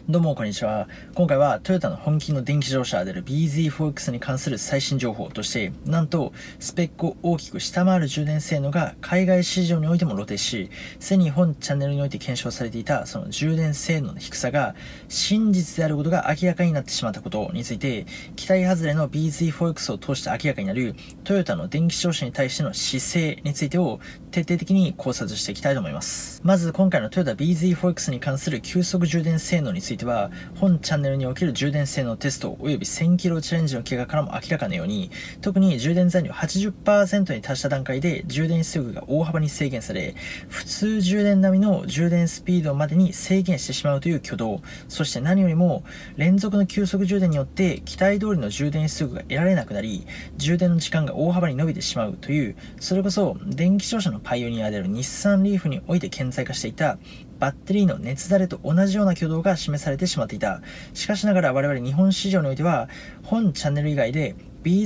どうもこんにちは。今回はトヨタの本気の電気自動車である BZ4X に関する最新情報として、なんとスペックを大きく下回る充電性能が海外市場においても露呈し、すでに本チャンネルにおいて検証されていたその充電性能の低さが真実であることが明らかになってしまったことについて、期待外れの BZ4X を通して明らかになるトヨタの電気自動車に対しての姿勢についてを徹底的に考察していきたいと思います。まず今回のトヨタ BZ4X に関する急速充電性能については、本チャンネルにおける充電性能テストおよび 1000km チャレンジの結果からも明らかなように、特に充電残量 80% に達した段階で充電出力が大幅に制限され、普通充電並みの充電スピードまでに制限してしまうという挙動、そして何よりも連続の急速充電によって期待通りの充電出力が得られなくなり、充電の時間が大幅に伸びてしまうという、それこそ電気自動車のパイオニアである日産リーフにおいて顕在化していたバッテリーの熱垂れと同じような挙動が示されてしまっていた。しかしながら我々日本市場においては、本チャンネル以外で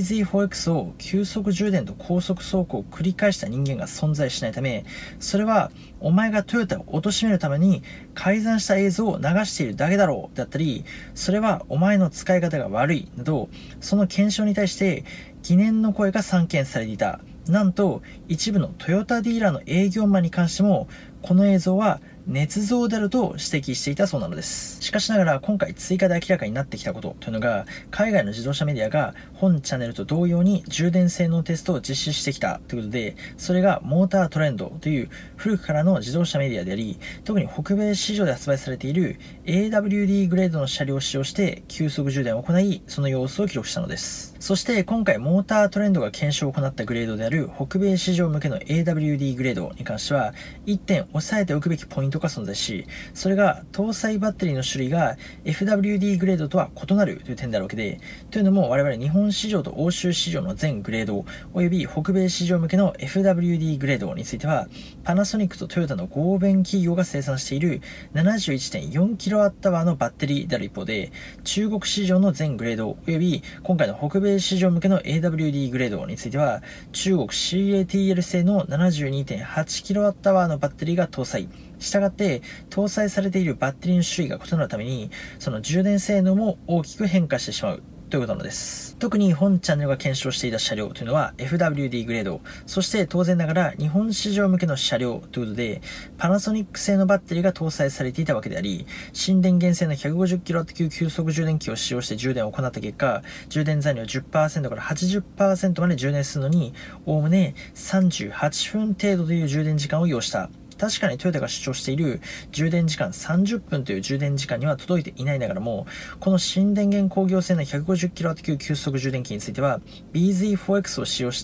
BZ4X を急速充電と高速走行を繰り返した人間が存在しないため、それはお前がトヨタを貶めるために改ざんした映像を流しているだけだろうだったり、それはお前の使い方が悪いなど、その検証に対して疑念の声が散見されていた。なんと一部のトヨタディーラーの営業マンに関しても、この映像は捏造であると指摘していたそうなのです。しかしながら今回追加で明らかになってきたことというのが、海外の自動車メディアが本チャンネルと同様に充電性能テストを実施してきたということで、それがモータートレンドという古くからの自動車メディアであり、特に北米市場で発売されている AWD グレードの車両を使用して急速充電を行い、その様子を記録したのです。そして今回モータートレンドが検証を行ったグレードである北米市場向けの AWD グレードに関しては、1点押さえておくべきポイントが存在し、それが搭載バッテリーの種類が FWD グレードとは異なるという点であるわけで、というのも我々日本市場と欧州市場の全グレードおよび北米市場向けの FWD グレードについては、パナソニックとトヨタの合弁企業が生産している 71.4kWh のバッテリーである一方で、中国市場の全グレードおよび今回の北米市場向けの AWD グレードについては、中国 CATL 製の 72.8kWh のバッテリーが搭載。したがって搭載されているバッテリーの種類が異なるために、その充電性能も大きく変化してしまうということなのです。特に本チャンネルが検証していた車両というのは FWD グレード、そして当然ながら日本市場向けの車両ということで、パナソニック製のバッテリーが搭載されていたわけであり、新電源製の 150kW 級急速充電器を使用して充電を行った結果、充電残量 10% から 80% まで充電するのにおおむね38分程度という充電時間を要した。確かにトヨタが主張している充電時間30分という充電時間には届いていないながらも、この新電源工業製の 150kW 級急速充電器については BZ4X を使用して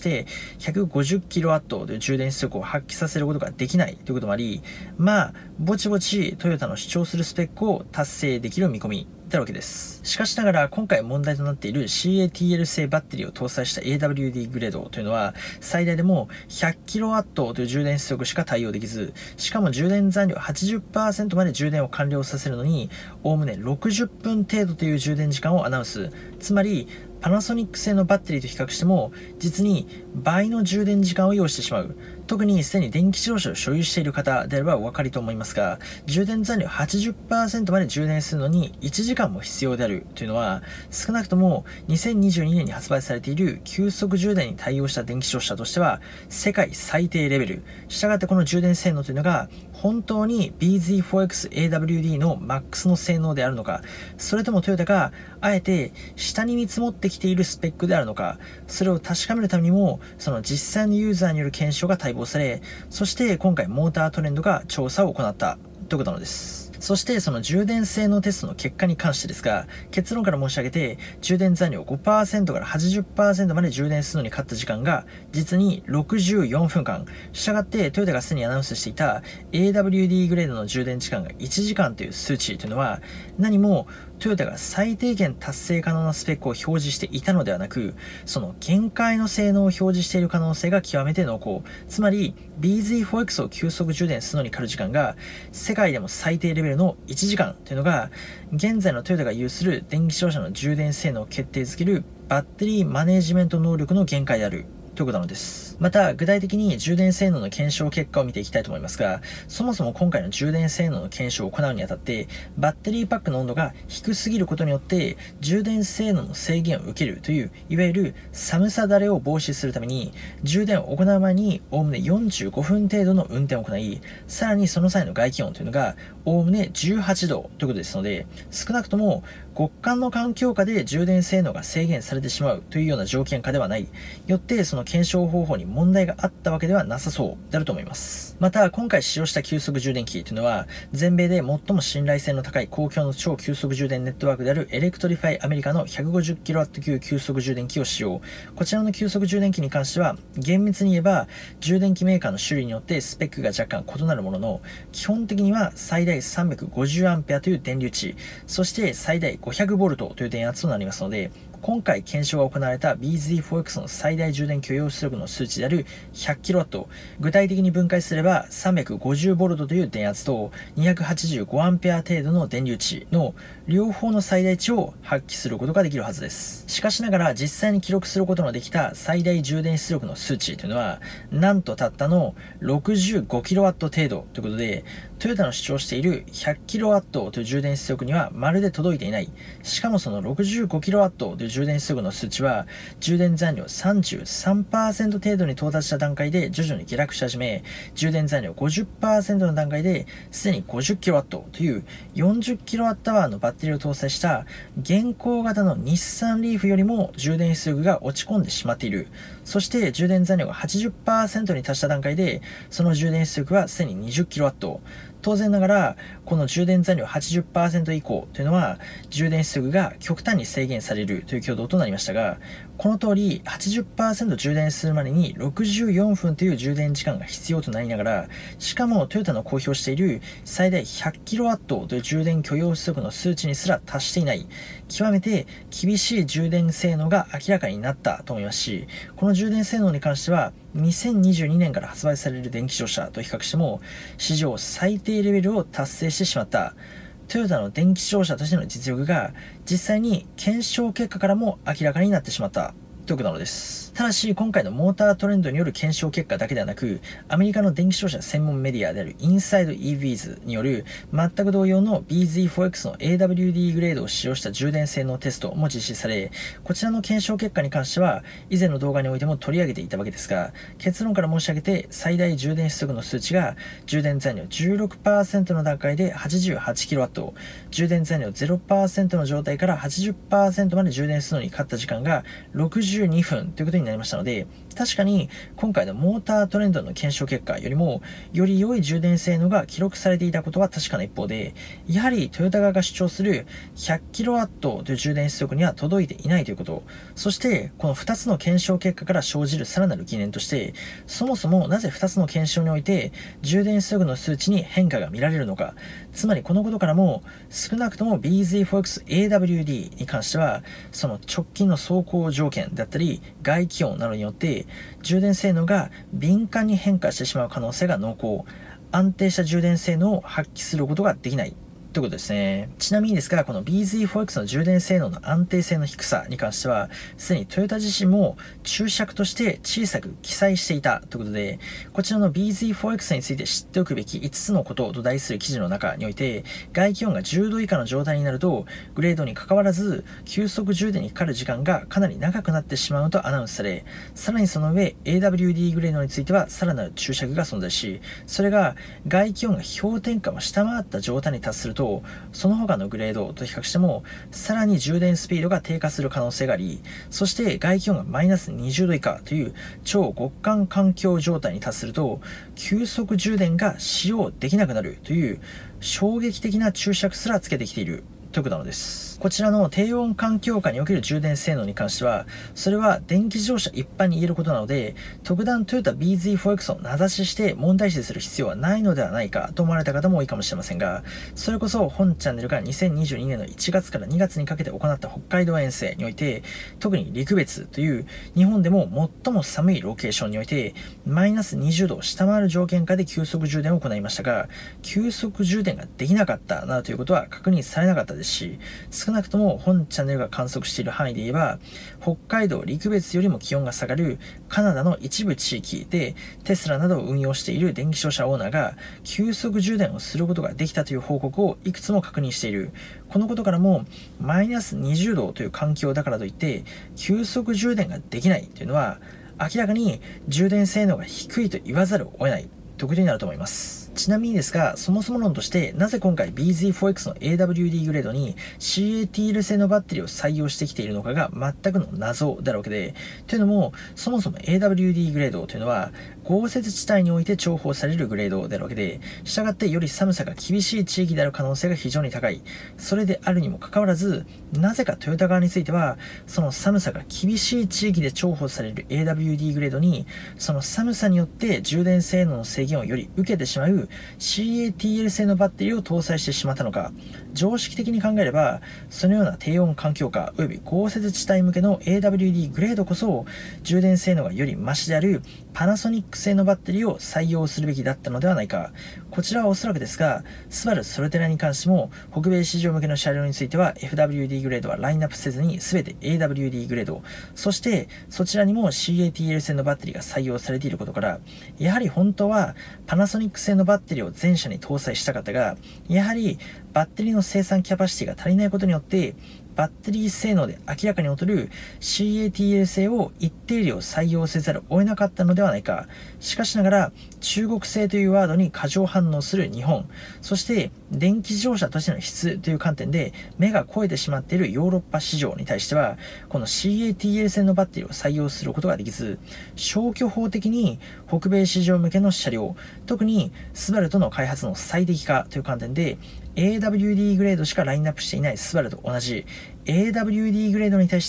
150kW という充電出力を発揮させることができないということもあり、ぼちぼちトヨタの主張するスペックを達成できる見込みであるわけです。しかしながら今回問題となっている CATL 製バッテリーを搭載した AWD グレードというのは、最大でも 100kW という充電出力しか対応できず、しかも充電残量 80% まで充電を完了させるのにおおむね60分程度という充電時間をアナウンス。つまりパナソニック製のバッテリーと比較しても実に倍の充電時間を要してしまう。特にすでに電気自動車を所有している方であればお分かりと思いますが、充電残量 80% まで充電するのに1時間も必要であるというのは、少なくとも2022年に発売されている急速充電に対応した電気自動車としては世界最低レベル。したがってこの充電性能というのが本当に BZ4X AWD のマックスの性能であるのか、それともトヨタがあえて下に見積もってきているスペックであるのか、それを確かめるためにもその実際のユーザーによる検証が待望され、そして今回モータートレンドが調査を行ったということなのです。そしてその充電性能テストの結果に関してですが、結論から申し上げて充電残量 5% から 80% まで充電するのにかかった時間が実に64分間。したがってトヨタがすでにアナウンスしていた AWD グレードの充電時間が1時間という数値というのは、何もトヨタが最低限達成可能なスペックを表示していたのではなく、その限界の性能を表示している可能性が極めて濃厚。つまり BZ4X を急速充電するのにかかる時間が世界でも最低レベルの1時間というのが、現在のトヨタが有する電気自動車の充電性能を決定づけるバッテリーマネジメント能力の限界であるということなのです。また、具体的に充電性能の検証結果を見ていきたいと思いますが、そもそも今回の充電性能の検証を行うにあたって、バッテリーパックの温度が低すぎることによって、充電性能の制限を受けるという、いわゆる寒さだれを防止するために、充電を行う前に、おおむね45分程度の運転を行い、さらにその際の外気温というのが、おおむね18度ということですので、少なくとも極寒の環境下で充電性能が制限されてしまうというような条件下ではない。よってその検証方法に問題があったわけではなさそうであると思います。また今回使用した急速充電器というのは全米で最も信頼性の高い公共の超急速充電ネットワークであるエレクトリファイアメリカの 150kW 級急速充電器を使用。こちらの急速充電器に関しては厳密に言えば充電器メーカーの種類によってスペックが若干異なるものの、基本的には最大 350A という電流値、そして最大 500V という電圧となりますので、今回検証が行われた BZ4X の最大充電許容出力の数値である 100kW、具体的に分解すれば 350V という電圧と 285A 程度の電流値の両方の最大値を発揮することができるはずです。しかしながら実際に記録することのできた最大充電出力の数値というのはなんとたったの 65kW 程度ということで、トヨタの主張している 100kW という充電出力にはまるで届いていない。しかもその 65kW という充電出力の数値は充電残量 33% 程度に到達した段階で徐々に下落し始め、充電残量 50% の段階ですでに 50kW という 40kWh のバッテリーを搭載した現行型の日産リーフよりも充電出力が落ち込んでしまっている。そして充電残量が 80% に達した段階でその充電出力はすでに 20kW。当然ながらこの充電残量 80% 以降というのは充電出力が極端に制限されるという挙動となりましたが、この通り 80% 充電するまでに64分という充電時間が必要となりながら、しかもトヨタの公表している最大 100kW という充電許容出力の数値にすら達していない、極めて厳しい充電性能が明らかになったと思いますし、この充電性能に関しては2022年から発売される電気自動車と比較しても史上最低レベルを達成してしまったトヨタの電気自動車としての実力が実際に検証結果からも明らかになってしまったということなのです。ただし今回のモータートレンドによる検証結果だけではなく、アメリカの電気自動車専門メディアであるインサイド EVs による全く同様の BZ4X の AWD グレードを使用した充電性能テストも実施され、こちらの検証結果に関しては以前の動画においても取り上げていたわけですが、結論から申し上げて最大充電出力の数値が充電残量 16% の段階で 88kW、 充電残量 0% の状態から 80% まで充電するのにかかった時間が62分ということになりましたので、確かに今回のモータートレンドの検証結果よりもより良い充電性能が記録されていたことは確かな一方で、やはりトヨタ側が主張する 100kW という充電出力には届いていないということ、そしてこの2つの検証結果から生じるさらなる疑念として、そもそもなぜ2つの検証において充電出力の数値に変化が見られるのか、つまりこのことからも少なくとも BZ4X AWD に関してはその直近の走行条件だったり外気温などによって充電性能が敏感に変化してしまう可能性が濃厚、安定した充電性能を発揮することができないということですね。ちなみにですが、この BZ4X の充電性能の安定性の低さに関しては、すでにトヨタ自身も注釈として小さく記載していたということで、こちらの BZ4X について知っておくべき5つのことと題する記事の中において、外気温が10度以下の状態になると、グレードに関わらず、急速充電にかかる時間がかなり長くなってしまうとアナウンスされ、さらにその上、AWD グレードについてはさらなる注釈が存在し、それが外気温が氷点下を下回った状態に達すると、その他のグレードと比較してもさらに充電スピードが低下する可能性があり、そして外気温がマイナス20度以下という超極寒環境状態に達すると急速充電が使用できなくなるという衝撃的な注釈すらつけてきているということなのです。こちらの低温環境下における充電性能に関しては、それは電気自動車一般に言えることなので、特段トヨタ BZ4X を名指しして問題視する必要はないのではないかと思われた方も多いかもしれませんが、それこそ本チャンネルが2022年の1月から2月にかけて行った北海道遠征において、特に陸別という日本でも最も寒いロケーションにおいて、マイナス20度を下回る条件下で急速充電を行いましたが、急速充電ができなかったなどということは確認されなかったですし、少なくとも本チャンネルが観測している範囲で言えば、北海道陸別よりも気温が下がるカナダの一部地域でテスラなどを運用している電気自動車オーナーが急速充電をすることができたという報告をいくつも確認している。このことからもマイナス20度という環境だからといって急速充電ができないというのは、明らかに充電性能が低いと言わざるを得ないということになると思います。ちなみにですが、そもそも論としてなぜ今回 BZ4X の AWD グレードに CATL 製のバッテリーを採用してきているのかが全くの謎であるわけで、というのもそもそも AWD グレードというのは豪雪地帯において重宝されるグレードであるわけで、したがってより寒さが厳しい地域である可能性が非常に高い。それであるにもかかわらず、なぜかトヨタ側についてはその寒さが厳しい地域で重宝される AWD グレードにその寒さによって充電性能の制限をより受けてしまうCATL 製のバッテリーを搭載してしまったのか。常識的に考えればそのような低温環境下および豪雪地帯向けの AWD グレードこそ充電性能がよりマシであるパナソニック製のバッテリーを採用するべきだったのではないか。こちらはおそらくですが、スバルソルテラに関しても北米市場向けの車両については FWD グレードはラインナップせずに全て AWD グレード、そしてそちらにも CATL 製のバッテリーが採用されていることから、やはり本当はパナソニック製のバッテリーを全車に搭載したかったが、やはりバッテリーの生産キャパシティが足りないことによってバッテリー性能で明らかに劣る CATL 製を一定量採用せざるを得なかったのではないか。しかしながら中国製というワードに過剰反応する日本、そして電気自動車としての質という観点で目が肥えてしまっているヨーロッパ市場に対しては、この CATL 製のバッテリーを採用することができず、消去法的に北米市場向けの車両、特にスバルとの開発の最適化という観点でAWD グレードしかラインナップしていないスバルと同じ AWD グレードに対して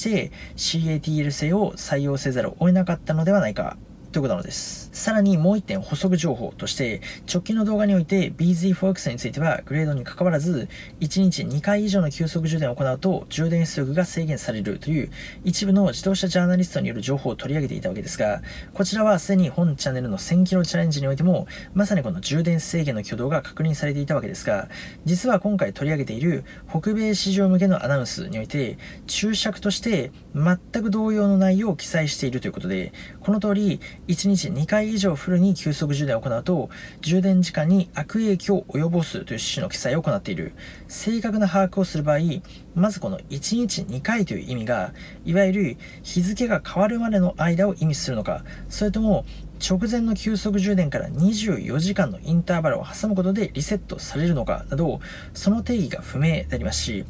CATL 製を採用せざるを得なかったのではないかということなのです。さらにもう一点補足情報として、直近の動画において BZ4X についてはグレードに関わらず1日2回以上の急速充電を行うと充電出力が制限されるという一部の自動車ジャーナリストによる情報を取り上げていたわけですが、こちらはすでに本チャンネルの1000キロチャレンジにおいてもまさにこの充電制限の挙動が確認されていたわけですが、実は今回取り上げている北米市場向けのアナウンスにおいて注釈として全く同様の内容を記載しているということで、この通り1日2回以上フルに急速充電を行うと充電時間に悪影響を及ぼすという趣旨の記載を行っている。正確な把握をする場合、まずこの1日2回という意味がいわゆる日付が変わるまでの間を意味するのか、それとも直前の急速充電から24時間のインターバルを挟むことでリセットされるのかなど、その定義が不明でありますし、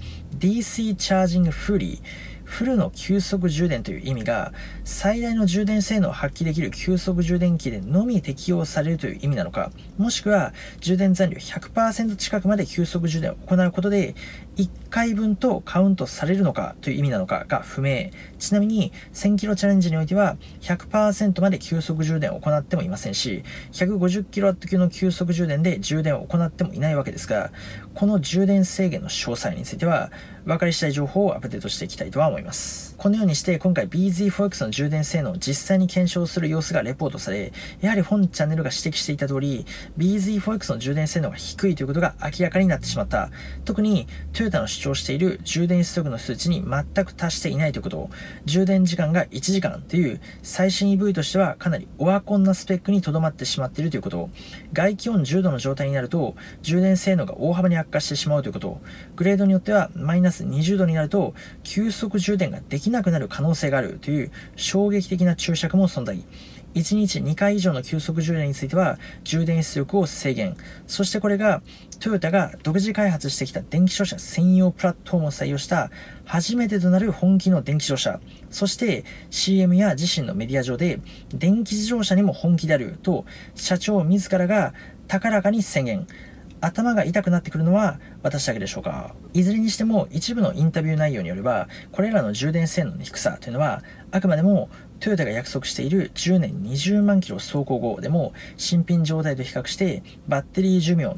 DC チャージングフリーフルの急速充電という意味が最大の充電性能を発揮できる急速充電器でのみ適用されるという意味なのか、もしくは充電残量 100% 近くまで急速充電を行うことで1回分とカウントされるのかという意味なのかが不明。ちなみに1000キロチャレンジにおいては 100% まで急速充電を行ってもいませんし、150キロワット級の急速充電で充電を行ってもいないわけですが、この充電制限の詳細については分かり次第情報をアップデートしていきたいとは思います。このようにして今回 BZ4X の充電性能を実際に検証する様子がレポートされ、やはり本チャンネルが指摘していた通り BZ4X の充電性能が低いということが明らかになってしまった。特にトヨタの主張している充電出力の数値に全く達していないということ、充電時間が1時間という最新 EV としてはかなりオワコンなスペックにとどまってしまっているということ、外気温10度の状態になると充電性能が大幅に悪化してしまうということ、グレードによってはマイナス20度になると急速充電ができなくなる可能性があるという衝撃的な注釈も存在。1日2回以上の急速充電については充電出力を制限。そしてこれがトヨタが独自開発してきた電気自動車専用プラットフォームを採用した初めてとなる本気の電気自動車。そして CM や自身のメディア上で電気自動車にも本気であると社長自らが高らかに宣言。頭が痛くなってくるのは私だけでしょうか。いずれにしても一部のインタビュー内容によればこれらの充電性能の低さというのはあくまでもトヨタが約束している10年20万キロ走行後でも新品状態と比較してバッテリー寿命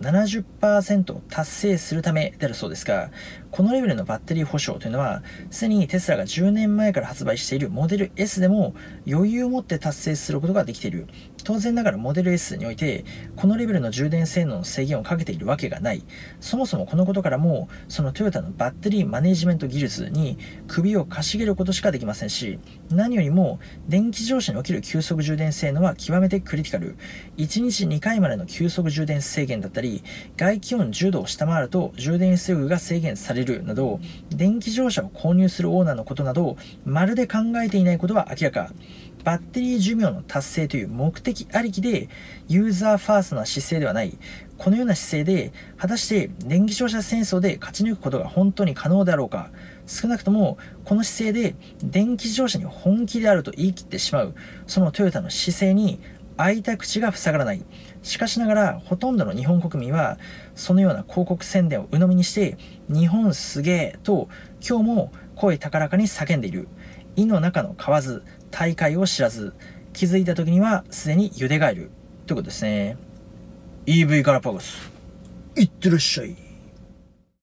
70% を達成するためであるそうですが、このレベルのバッテリー保証というのはすでにテスラが10年前から発売しているモデル S でも余裕を持って達成することができている。当然ながらモデル S においてこのレベルの充電性能の制限をかけているわけがない。そもそもこのことからもそのトヨタのバッテリーマネジメント技術に首をかしげることしかできませんし、何よりも電気自動車における急速充電性能は極めてクリティカル。1日2回までの急速充電制限だったり、外気温10度を下回ると充電出力が制限されるなど、電気自動車を購入するオーナーのことなどまるで考えていないことは明らか。バッテリー寿命の達成という目的ありきでユーザーファーストな姿勢ではない。このような姿勢で果たして電気自動車戦争で勝ち抜くことが本当に可能であろうか。少なくともこの姿勢で電気自動車に本気であると言い切ってしまうそのトヨタの姿勢に開いた口が塞がらない。しかしながらほとんどの日本国民はそのような広告宣伝を鵜呑みにして日本すげえと今日も声高らかに叫んでいる。井の中の蛙、大海を知らず、気づいた時にはすでに茹でガエルということですね。EV ガラパゴスいってらっしゃい。